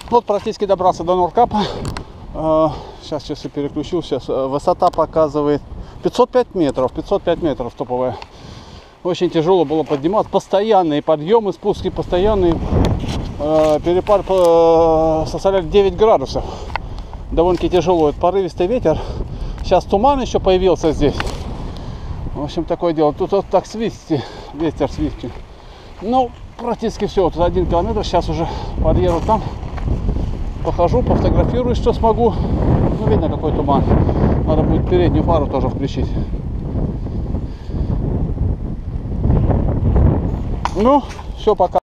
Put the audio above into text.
Вот практически добрался до Нордкапа. Сейчас часы переключил. Сейчас высота показывает 505 метров. 505 метров топовая. Очень тяжело было подниматься. Постоянные подъемы, спуски постоянные. Перепад составляет 9 градусов. Довольно-таки тяжело. Порывистый ветер. Сейчас туман еще появился здесь. В общем, такое дело. Тут вот так свистит. Ветер свистит. Ну, практически все. Вот 1 километр. Сейчас уже подъеду там. Похожу, пофотографирую, что смогу. Ну, видно, какой туман. Надо будет переднюю фару тоже включить. Ну, все, пока.